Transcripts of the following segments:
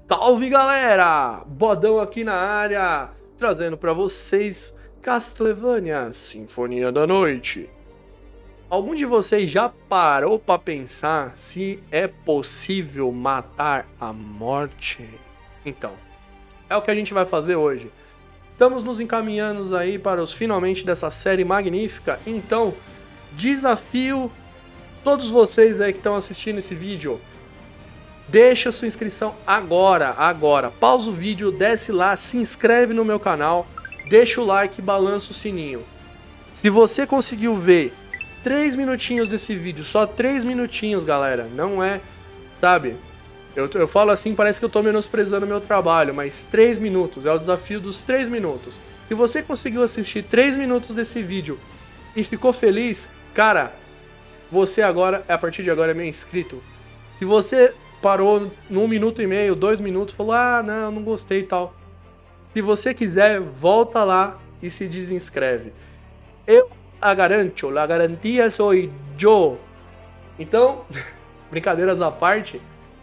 Salve galera! Bodão aqui na área, trazendo pra vocês Castlevania Sinfonia da Noite. Algum de vocês já parou pra pensar se é possível matar a morte? Então, é o que a gente vai fazer hoje. Estamos nos encaminhando aí para os finalmente dessa série magnífica, então desafio todos vocês aí que estão assistindo esse vídeo. Deixa sua inscrição agora. Pausa o vídeo, desce lá, se inscreve no meu canal, deixa o like e balança o sininho. Se você conseguiu ver 3 minutinhos desse vídeo, só 3 minutinhos, galera, não é, sabe? Eu falo assim, parece que eu tô menosprezando o meu trabalho, mas 3 minutos, é o desafio dos 3 minutos. Se você conseguiu assistir 3 minutos desse vídeo e ficou feliz, cara, você agora, a partir de agora, é meu inscrito. Se você parou num minuto e meio, 2 minutos, falou, ah, não gostei e tal. Se você quiser, volta lá e se desinscreve. Eu a garanto, la garantia sou eu. Então, brincadeiras à parte,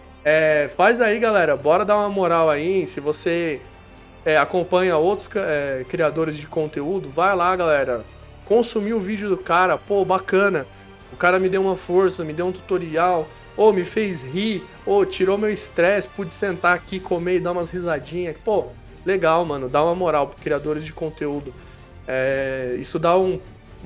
faz aí, galera, bora dar uma moral aí. Se você acompanha outros criadores de conteúdo, vai lá, galera, consumir o vídeo do cara, pô, bacana. O cara me deu uma força, me deu um tutorial, me fez rir, tirou meu estresse, pude sentar aqui, comer e dar umas risadinhas. Pô, legal, mano, dá uma moral pros criadores de conteúdo. Isso dá um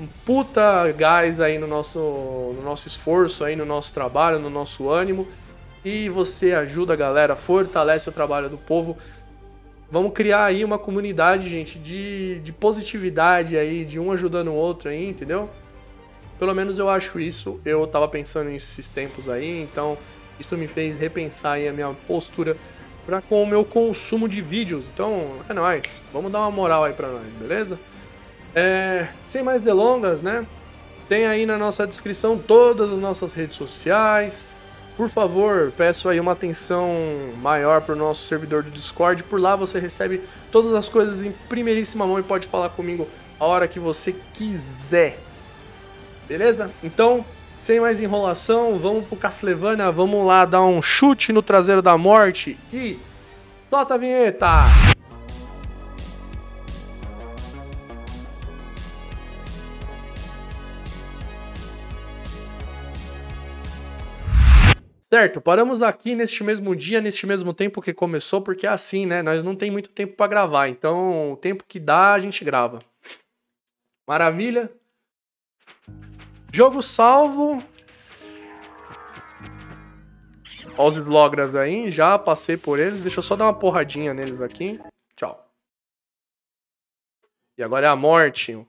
puta gás aí no nosso esforço, aí no nosso trabalho, no nosso ânimo. E você ajuda a galera, fortalece o trabalho do povo. Vamos criar aí uma comunidade, gente, de positividade aí, de um ajudando o outro aí, entendeu? Pelo menos eu acho isso, eu tava pensando nisso esses tempos aí, então isso me fez repensar aí a minha postura com o meu consumo de vídeos. Então, é nóis, vamos dar uma moral aí pra nós, beleza? Sem mais delongas, né? Tem aí na nossa descrição todas as nossas redes sociais. Por favor, peço aí uma atenção maior pro nosso servidor do Discord. Por lá você recebe todas as coisas em primeiríssima mão e pode falar comigo a hora que você quiser. Beleza? Então, sem mais enrolação, vamos pro Castlevania, vamos lá dar um chute no traseiro da morte e solta a vinheta! Certo, paramos aqui neste mesmo dia, neste mesmo tempo que começou, porque é assim, né? Nós não tem muito tempo pra gravar, então o tempo que dá a gente grava. Maravilha? Jogo salvo. Olha os slogras aí, já passei por eles. Deixa eu só dar uma porradinha neles aqui. Tchau. E agora é a morte.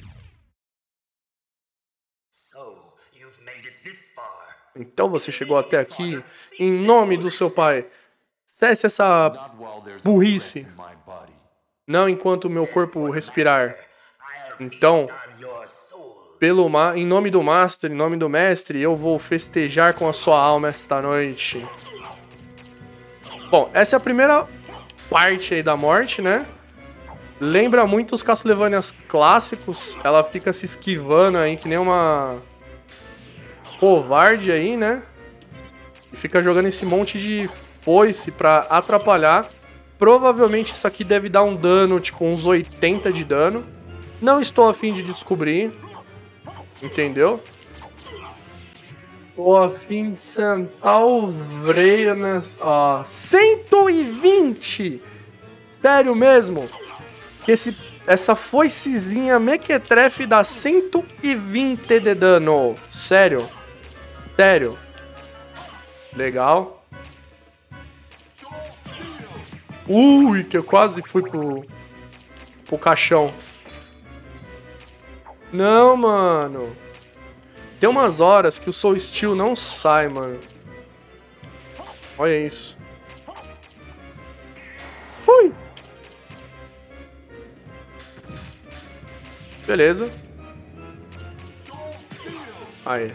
Então você chegou até aqui em nome do seu pai. Cesse essa burrice. Não enquanto o meu corpo respirar. Então, em nome do Master, em nome do Mestre, eu vou festejar com a sua alma esta noite. Bom, essa é a primeira parte aí da morte, né? Lembra muito os Castlevanias clássicos. Ela fica se esquivando aí, que nem uma covarde aí, né? E fica jogando esse monte de foice pra atrapalhar. Provavelmente isso aqui deve dar um dano, tipo uns 80 de dano. Não estou a fim de descobrir. Entendeu? Tô a fim de sentar o freio nessa... Ó, 120! Sério mesmo? Que essa foicezinha mequetrefe dá 120 de dano. Sério? Sério? Legal. Ui, que eu quase fui pro caixão. Não, mano. Tem umas horas que o Soul Steel não sai, mano. Olha isso. Ui. Beleza. Aí.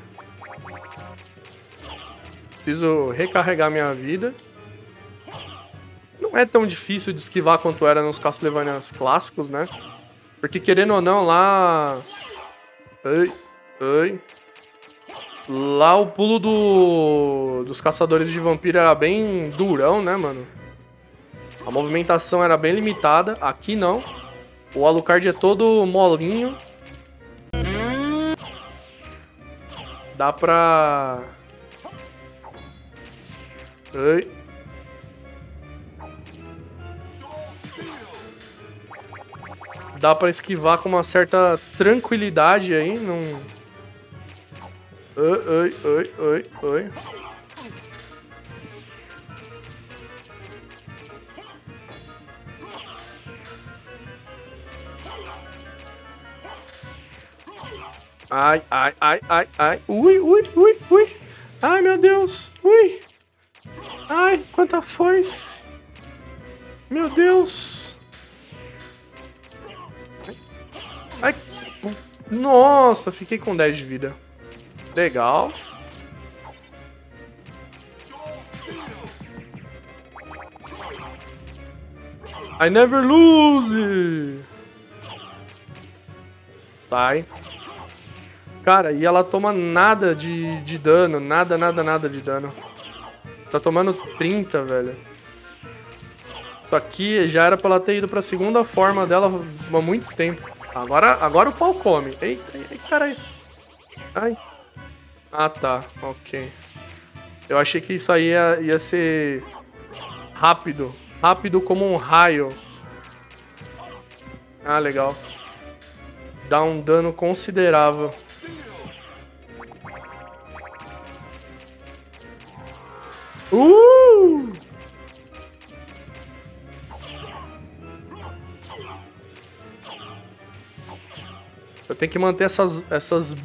Preciso recarregar minha vida. Não é tão difícil de esquivar quanto era nos Castlevanias clássicos, né? Porque querendo ou não, lá... Ai. Lá o pulo dos caçadores de vampiro era bem durão, né, mano? A movimentação era bem limitada. Aqui não. O Alucard é todo molinho. Dá pra... Ai. Dá pra esquivar com uma certa tranquilidade aí. Não... Ai. Ai. Ui. Ai, meu Deus. Ui. Ai, quanta força. Meu Deus. Ai. Nossa, fiquei com 10 de vida. Legal. I never lose. Sai. Cara, e ela toma nada de dano. Nada de dano. Tá tomando 30, velho. Isso aqui já era pra ela ter ido pra segunda forma dela há muito tempo. Agora o pau come. Eita, caralho. Ai. Ah, tá. Ok. Eu achei que isso aí ia ser rápido. Rápido como um raio. Ah, legal. Dá um dano considerável. Eu tenho que manter essas...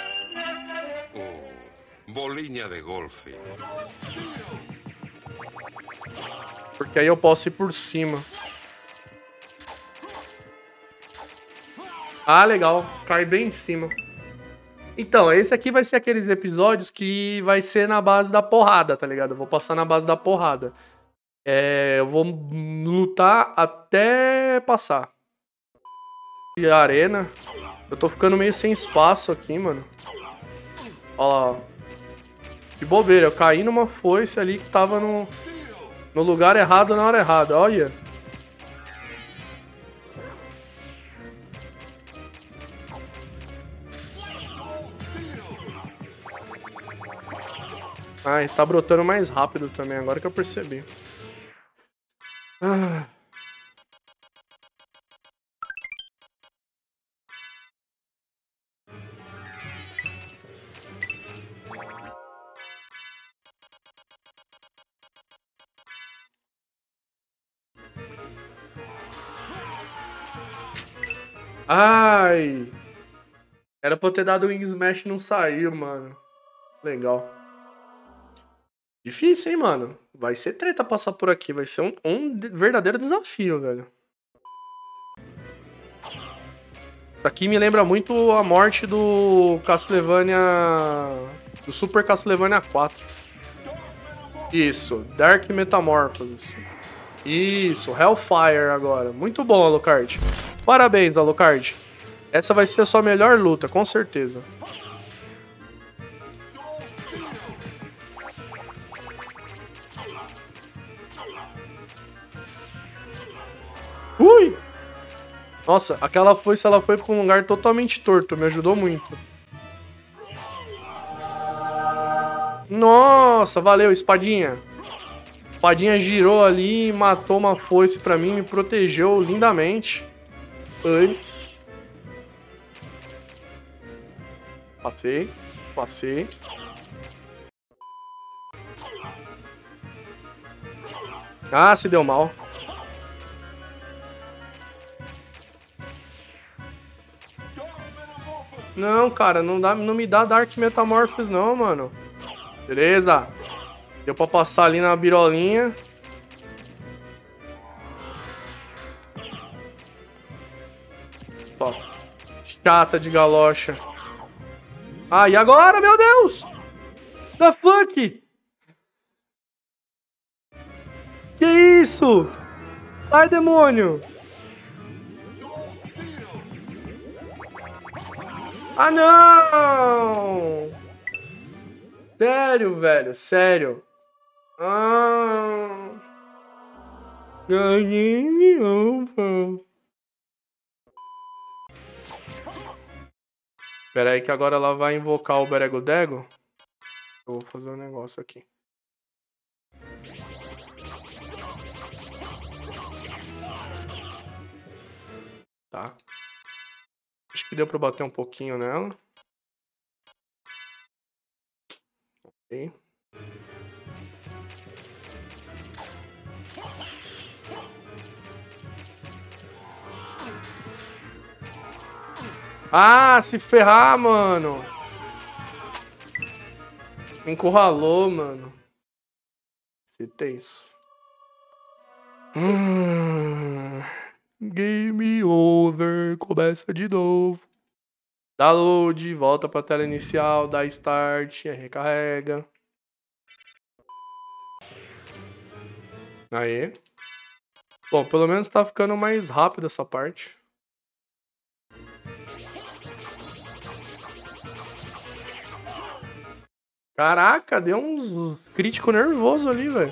Bolinha de golfe. Porque aí eu posso ir por cima. Ah, legal. Cai bem em cima. Então, esse aqui vai ser aqueles episódios que vai ser na base da porrada, tá ligado? Eu vou passar na base da porrada. Eu vou lutar até passar. E a arena. Eu tô ficando meio sem espaço aqui, mano. Olha lá, ó. Que bobeira, eu caí numa foice ali que tava no lugar errado na hora errada, olha. Ai, tá brotando mais rápido também, agora que eu percebi. Ah. Ai! Era pra eu ter dado o Wing Smash e não saiu, mano. Legal. Difícil, hein, mano? Vai ser treta passar por aqui. Vai ser um verdadeiro desafio, velho. Isso aqui me lembra muito a morte do Castlevania... Do Super Castlevania 4. Isso, Dark Metamorphosis. Isso, Hellfire agora. Muito bom, Alucard. Parabéns, Alucard. Essa vai ser a sua melhor luta, com certeza. Ui! Nossa, aquela foice, ela foi pra um lugar totalmente torto. Me ajudou muito. Nossa, valeu, espadinha. Espadinha girou ali, matou uma foice pra mim, me protegeu lindamente. Ai. Passei. Ah, se deu mal. Não, cara, não me dá Dark Metamorphosis não, mano. Beleza. Deu pra passar ali na birolinha. Ó. Chata de galocha. Ah, e agora, meu Deus? The fuck? Que isso? Sai, demônio. Ah, não! Sério, velho, sério. Pera aí que agora ela vai invocar o Beregodego. Eu vou fazer um negócio aqui. Tá. Acho que deu pra bater um pouquinho nela. Ok. Ah, se ferrar, mano. Me encurralou, mano. Se tenso. Game over. Começa de novo. Dá load, volta pra tela inicial, dá start, recarrega. Aí. Bom, pelo menos tá ficando mais rápido essa parte. Caraca, deu uns crítico nervoso ali, velho.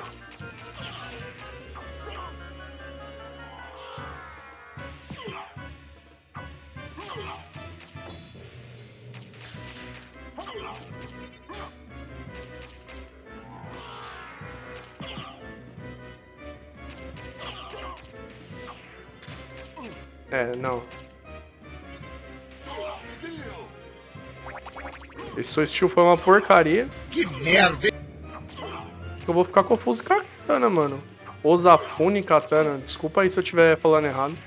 É, não. Esse seu estilo foi uma porcaria. Que merda! Eu vou ficar confuso com a katana, mano. Osafune katana. Desculpa aí se eu estiver falando errado.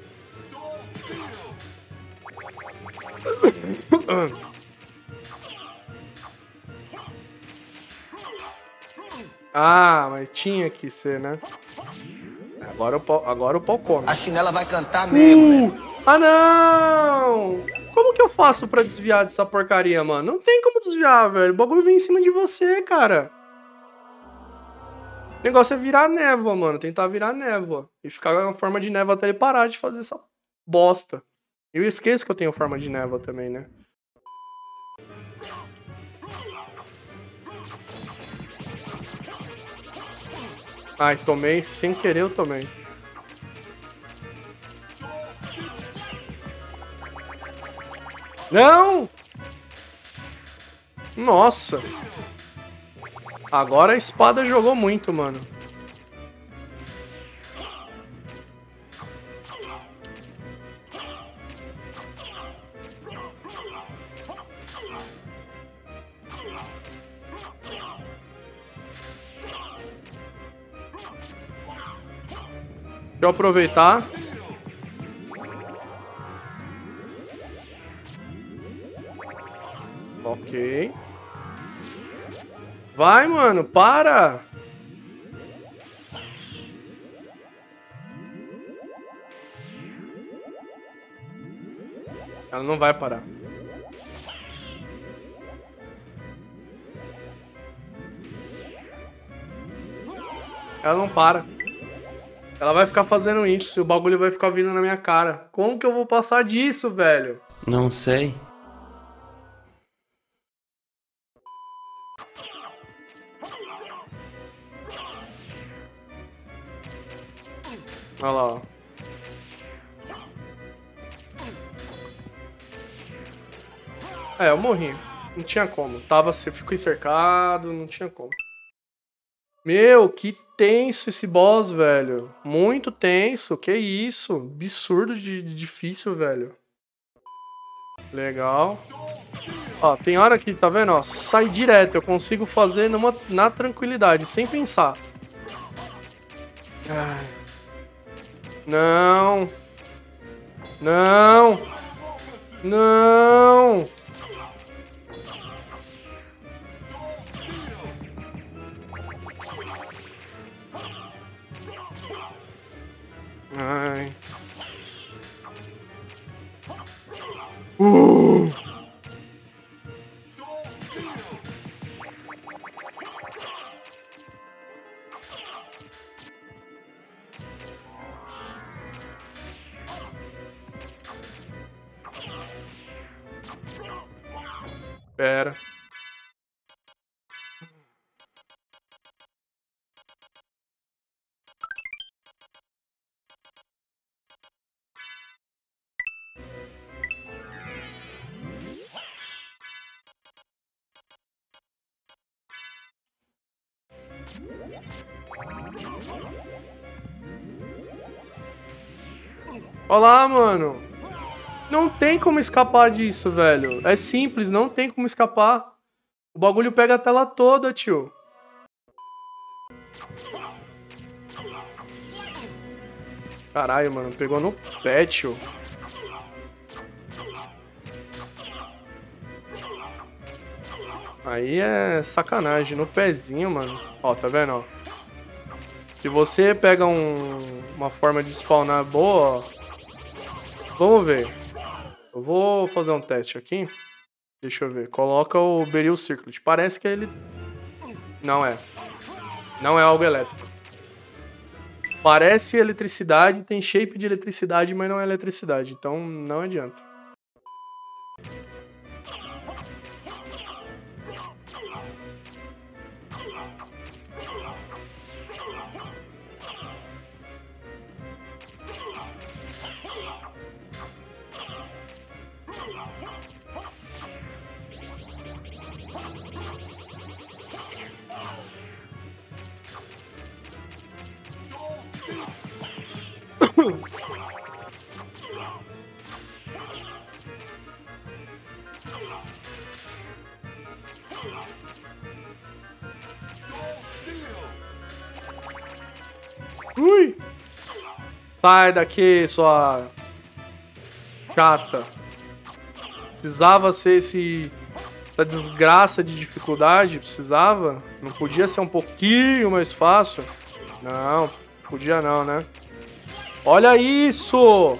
Ah, mas tinha que ser, né? Agora o pau come. A chinela vai cantar mesmo, né? Ah, não! Como que eu faço pra desviar dessa porcaria, mano? Não tem como desviar, velho. O bagulho vem em cima de você, cara. O negócio é virar névoa, mano. Tentar virar névoa. E ficar na forma de névoa até ele parar de fazer essa bosta. Eu esqueço que eu tenho forma de névoa também, né? Ai, tomei. Sem querer eu tomei. Não! Nossa! Agora a espada jogou muito, mano. Deixa eu aproveitar. Ok. Vai, mano, para! Ela não vai parar. Ela não para. Ela vai ficar fazendo isso e o bagulho vai ficar vindo na minha cara. Como que eu vou passar disso, velho? Não sei. Olha lá, ó. É, eu morri. Não tinha como. Fiquei cercado, não tinha como. Meu, que tenso esse boss, velho. Muito tenso. Que isso? Absurdo de difícil, velho. Legal. Ó, tem hora que, tá vendo? Ó, sai direto. Eu consigo fazer na tranquilidade, sem pensar. Ai. Não. Não. Não. Ai. Pera. Olha lá, mano. Não tem como escapar disso, velho. É simples, não tem como escapar. O bagulho pega a tela toda, tio. Caralho, mano. Pegou no pé, tio. Aí é sacanagem. No pezinho, mano. Ó, tá vendo, ó? Se você pega uma forma de spawnar boa, ó. Vamos ver. Eu vou fazer um teste aqui. Deixa eu ver. Coloca o Beryl Circlet. Parece que ele... Não é. Não é algo elétrico. Parece eletricidade, tem shape de eletricidade, mas não é eletricidade. Então não adianta. Ui! Sai daqui, sua chata. Precisava ser essa desgraça de dificuldade? Precisava? Não podia ser um pouquinho mais fácil? Não, podia não, né? Olha isso!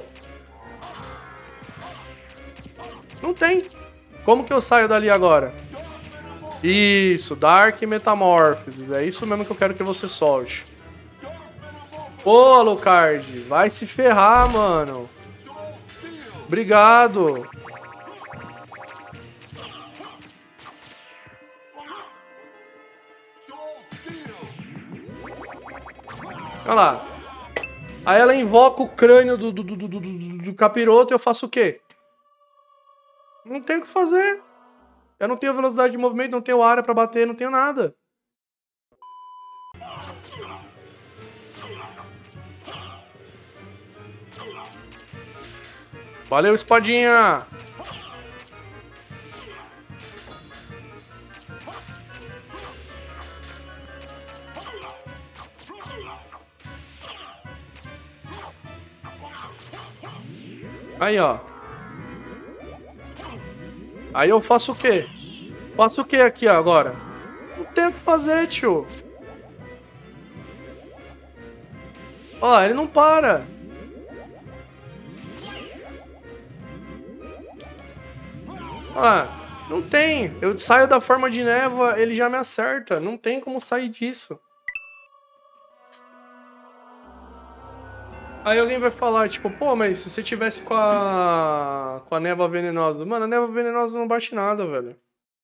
Não tem. Como que eu saio dali agora? Isso, Dark Metamorphosis. É isso mesmo que eu quero que você solte. Pô, Alucard, vai se ferrar, mano. Obrigado. Olha lá. Aí ela invoca o crânio do capiroto e eu faço o quê? Não tenho o que fazer. Eu não tenho velocidade de movimento, não tenho área pra bater, não tenho nada. Valeu, espadinha! Aí, ó. Aí eu faço o quê? Faço o quê aqui agora? Não tenho o que fazer, tio. Ó, ele não para. Ah, não tem. Eu saio da forma de névoa, ele já me acerta. Não tem como sair disso. Aí alguém vai falar, tipo, pô, mas se você tivesse com a névoa venenosa... Mano, a névoa venenosa não bate nada, velho.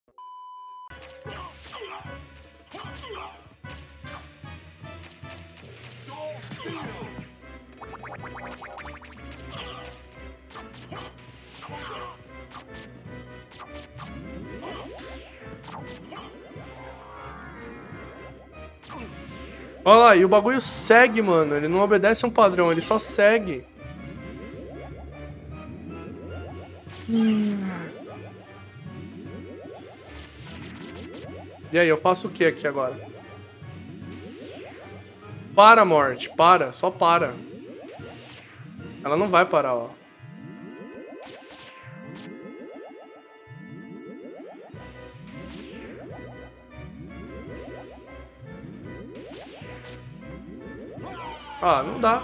Olha lá, e o bagulho segue, mano. Ele não obedece a um padrão, ele só segue. E aí, eu faço o que aqui agora? Para, morte, para, só para. Ela não vai parar, ó. Ah, não dá.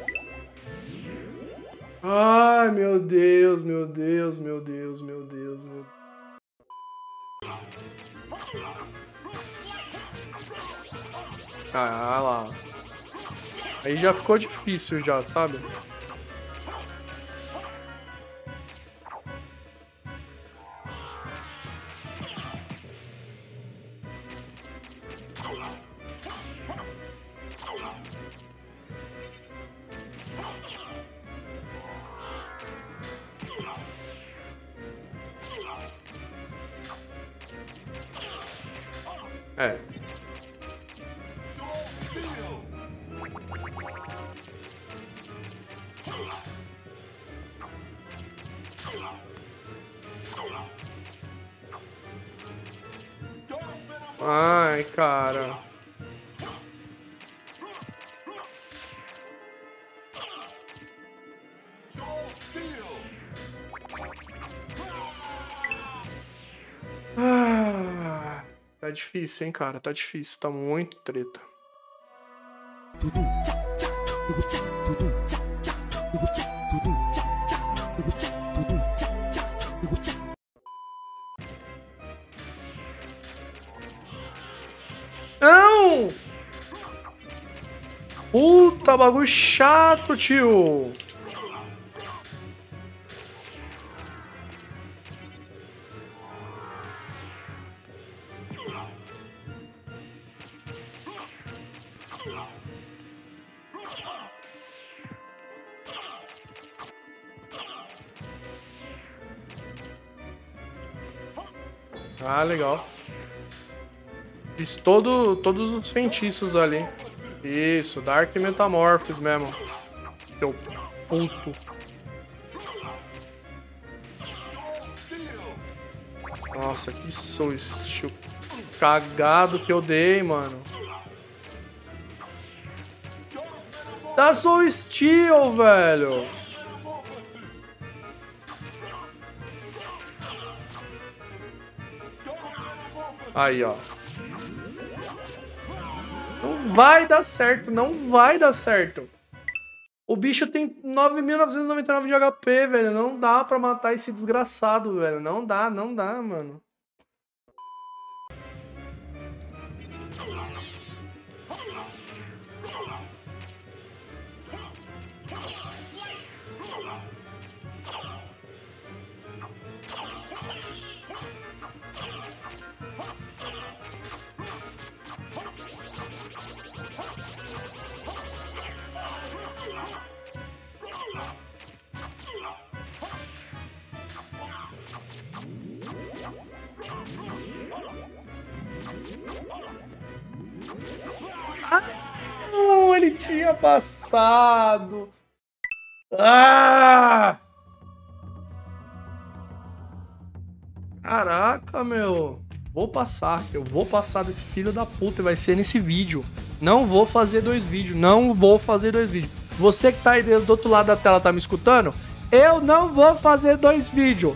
Ai, meu Deus, meu Deus, meu Deus, meu Deus, meu Deus. Ah, lá. Aí já ficou difícil já, sabe? É. Ai, cara. Ah, tá difícil, hein, cara. Tá difícil. Tá muito treta. Não! Puta, bagulho chato, tio. Ah, legal. Fiz todos os feitiços ali. Isso, Dark Metamorphos mesmo. Seu puto. Nossa, que susto cagado que eu dei, mano. Dá Soul Steel, velho. Aí, ó. Não vai dar certo, não vai dar certo. O bicho tem 9.999 de HP, velho. Não dá pra matar esse desgraçado, velho. Não dá, mano. Não, ele tinha passado. Ah! Caraca, meu. Vou passar. Eu vou passar desse filho da puta e vai ser nesse vídeo. Não vou fazer dois vídeos. Não vou fazer dois vídeos. Você que tá aí do outro lado da tela tá me escutando? Eu não vou fazer dois vídeos.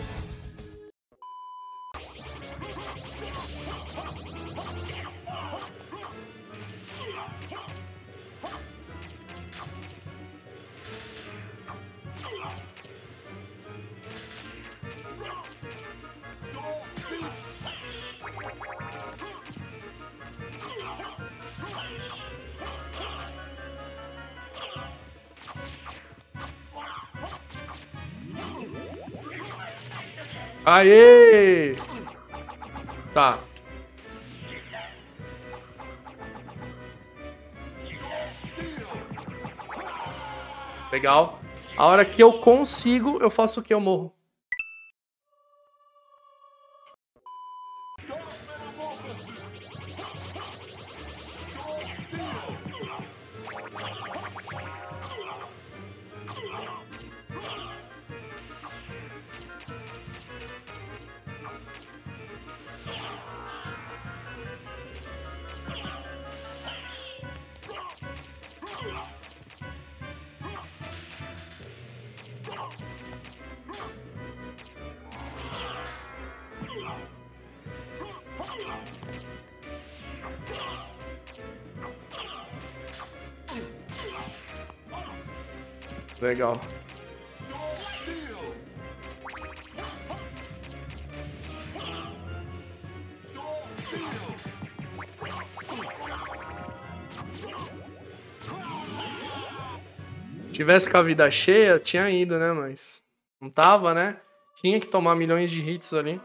Aê! Tá. Legal. A hora que eu consigo, eu faço o que? Eu morro. Legal. Tivesse com a vida cheia, tinha ido, né? Mas não tava, né? Tinha que tomar milhões de hits ali.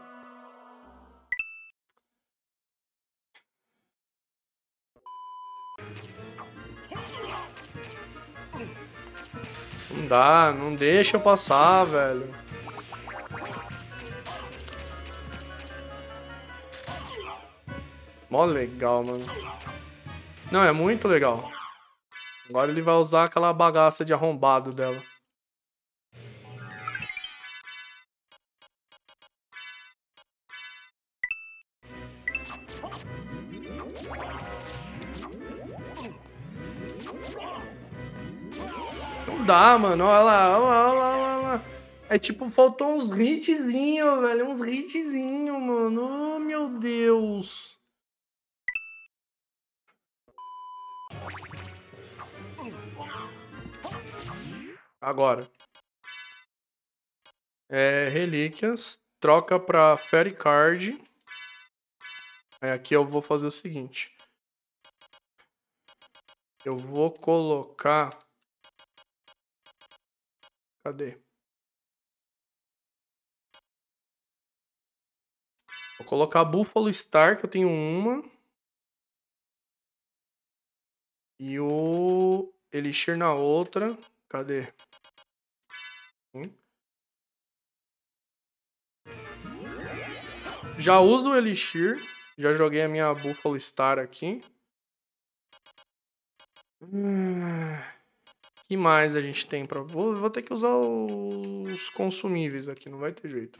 Não dá, não deixa eu passar, velho. Mó legal, mano. Não, é muito legal. Agora ele vai usar aquela bagaça de arrombado dela. Não dá, mano. Olha lá, olha lá, olha lá, olha lá. É tipo, faltou uns hitzinhos, velho. Uns hitzinhos, mano. Oh, meu Deus. Agora. Relíquias. Troca pra Fairy Card. Aí aqui eu vou fazer o seguinte. Eu vou colocar... Cadê? Vou colocar Buffalo Star, que eu tenho uma. E o Elixir na outra. Cadê? Já uso o Elixir. Já joguei a minha Buffalo Star aqui. Que mais a gente tem pra... Vou ter que usar os consumíveis aqui, não vai ter jeito.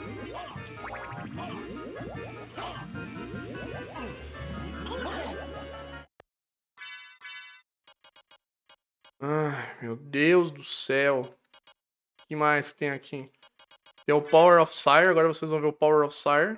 Ai, meu Deus do céu. Que mais tem aqui? Tem o Power of Sire, agora vocês vão ver o Power of Sire.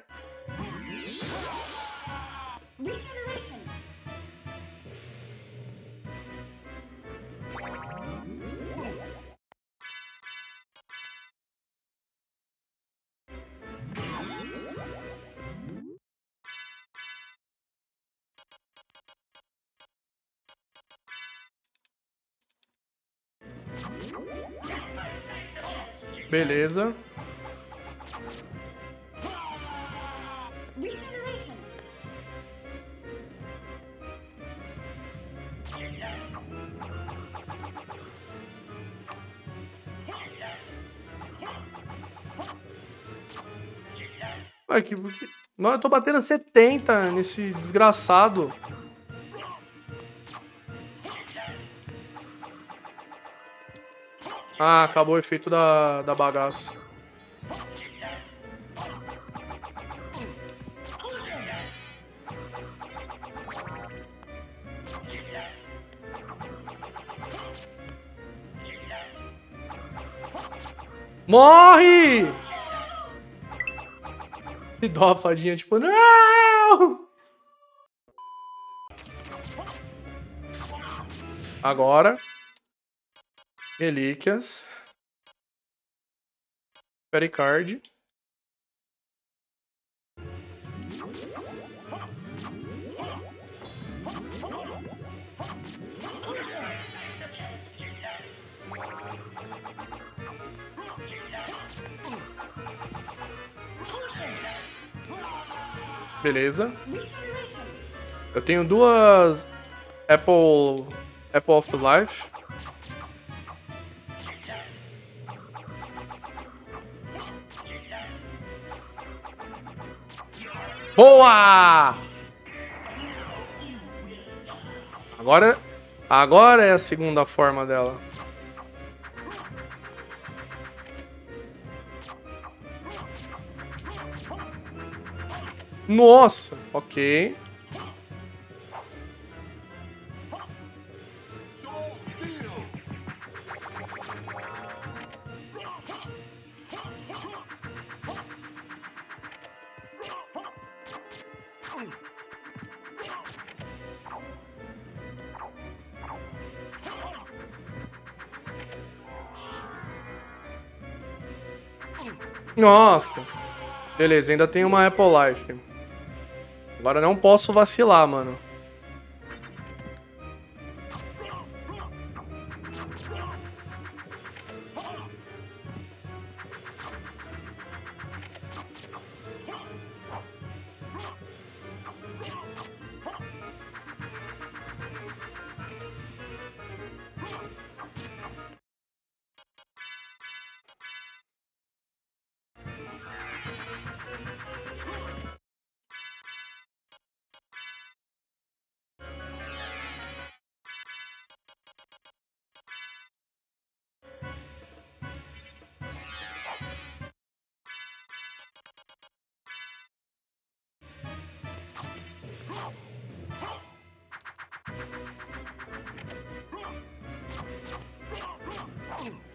Beleza. Ué, Não, eu tô batendo 70 nesse desgraçado. Ah, acabou o efeito da bagaça. Morre! Que dó a fadinha, tipo, não! Agora. Relíquias. Pericard. Beleza. Eu tenho duas Apple of Life. Boa! Agora é a segunda forma dela. Nossa, ok. Nossa. Beleza, ainda tem uma Apple Life. Agora não posso vacilar, mano.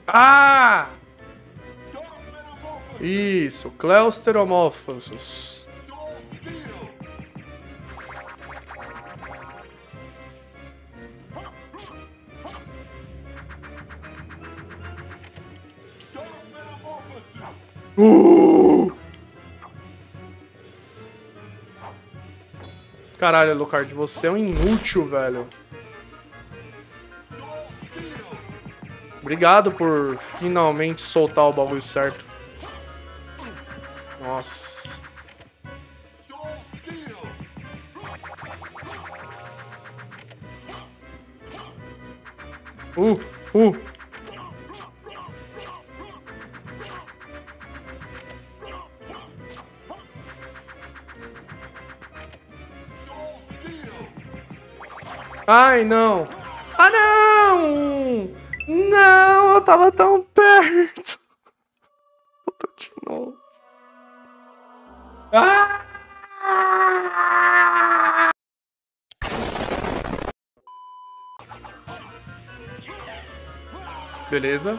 Ah! Isso, Cleusteromorphosis. Caralho, Alucard, você é um inútil, velho. Obrigado por finalmente soltar o bagulho certo. Nossa. Uh. Ai, não. Ah, não! Não, eu tava tão perto. Puta de novo. Ah! Beleza.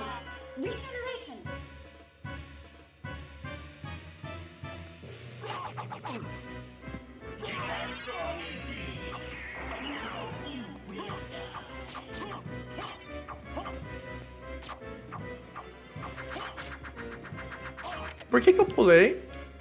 Por que eu pulei?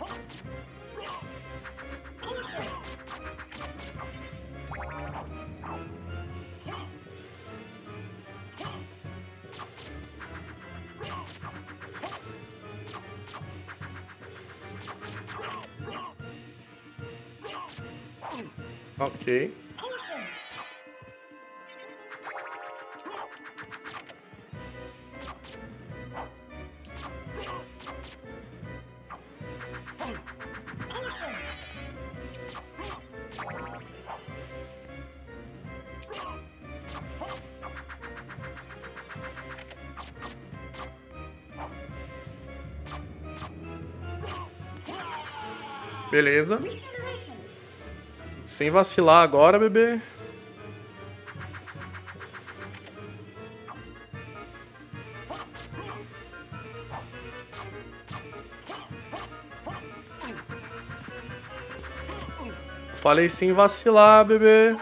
Ok. Beleza. Sem vacilar agora, bebê. Falei sem vacilar, bebê.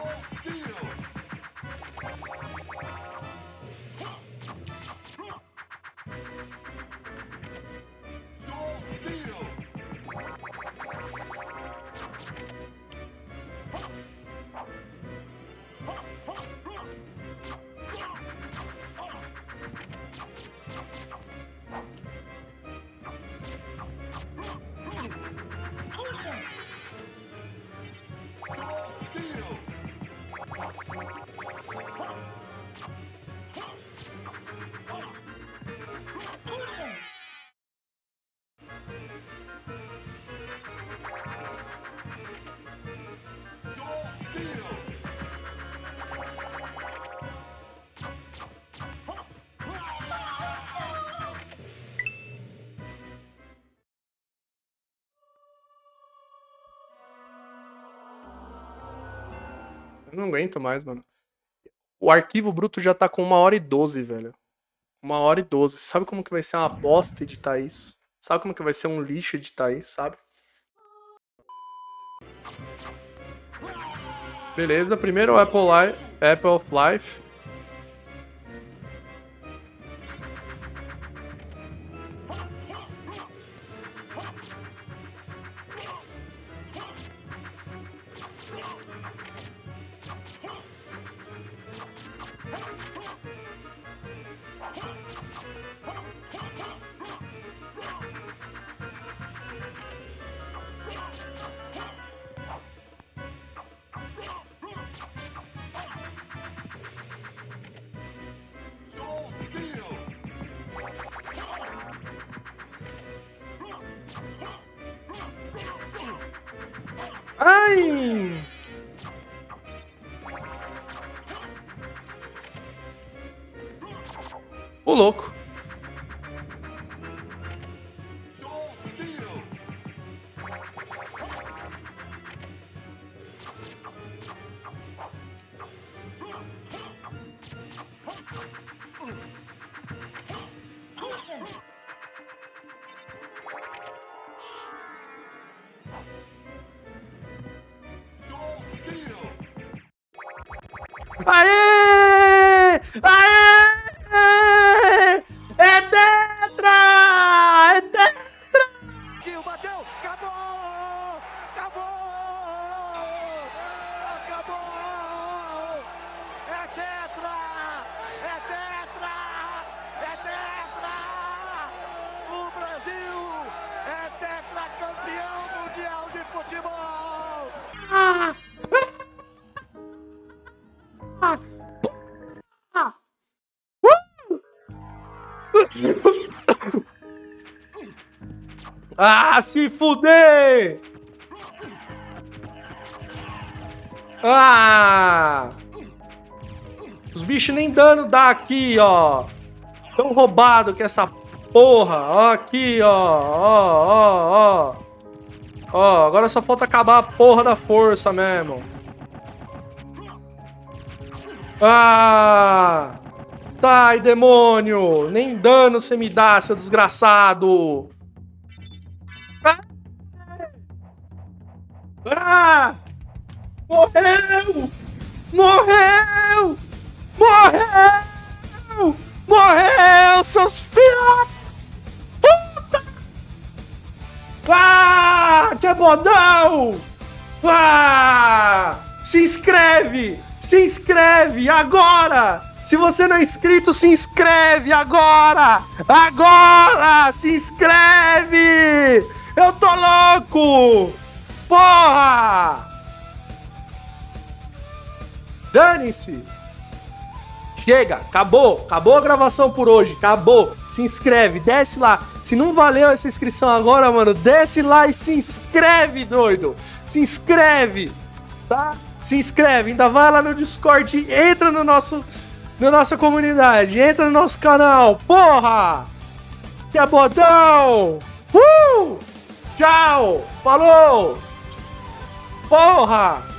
Eu não aguento mais, mano. O arquivo bruto já tá com 1h12, velho. 1h12. Sabe como que vai ser uma bosta editar isso? Sabe como que vai ser um lixo editar isso, sabe? Beleza, primeiro o Apple of Life. Ai! Ô, louco. Aê! Aê! É tetra! É tetra! Bateu! Acabou! Acabou! Acabou! É tetra! É tetra! É tetra! O Brasil é tetracampeão mundial de futebol! Ah, se fuder! Ah! Os bichos nem dano dá aqui, ó. Tão roubado que essa porra. Ó, aqui, ó. Ó. Ó, agora só falta acabar a porra da força mesmo. Ah! Sai, demônio! Nem dano você me dá, seu desgraçado! Ah! Morreu! Morreu! Morreu! Morreu, seus filhos! Puta! Ah! Que bodão! Ah! Se inscreve! Se inscreve agora! Se você não é inscrito, se inscreve agora! Agora! Se inscreve! Eu tô louco! Porra! Dane-se! Chega, acabou a gravação por hoje, acabou. Se inscreve, desce lá. Se não valeu essa inscrição agora, mano, desce lá e se inscreve, doido. Se inscreve, tá? Se inscreve, ainda vai lá no Discord, entra na nossa comunidade, entra no nosso canal, porra! Que é bodão! Tchau! Falou! Porra!